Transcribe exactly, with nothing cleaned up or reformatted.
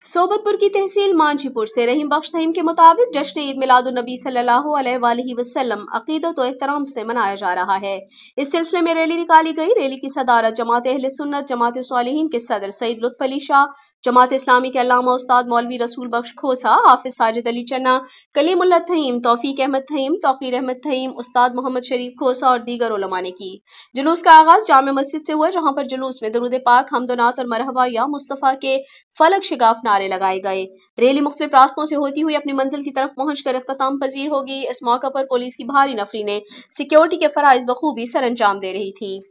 सोबतपुर की तहसील मांझीपुर से रहीम बख्श नईम के मुताबिक जश्न ईद मिलादुल-नबी सल्लल्लाहु अलैहि वसल्लम अकीदत और एहतराम से मनाया जा रहा है। इस सिलसिले में रैली निकाली गई। रैली की सदारत जमात अहले सुन्नत जमात सालिहीन के सदर सईद लुत्फ अली शाह, जमात इस्लामी के अल्लामा उस्ताद मौलवी रसूल बख्श खोसा, हाफिज साजिद अली चन्ना, कलीमुल्लाह थईम, तौफीक अहमद थईम, तौकीर अहमद थईम, उस्ताद मोहम्मद शरीफ खोसा और दीगर उलमा ने की। जुलूस का आगाज जामे मस्जिद से हुआ, जहां पर जुलूस में दरूद पाक, हमदनात और मरहबा या मुस्तफ़ा के फलक शिगाफ नारे लगाए गए। रैली मुख्तलिफ रास्तों से होती हुई अपनी मंजिल की तरफ पहुंचकर इख्तिताम पजीर होगी। इस मौका पर पुलिस की भारी नफरी ने सिक्योरिटी के फराइज बखूबी सर अंजाम दे रही थी।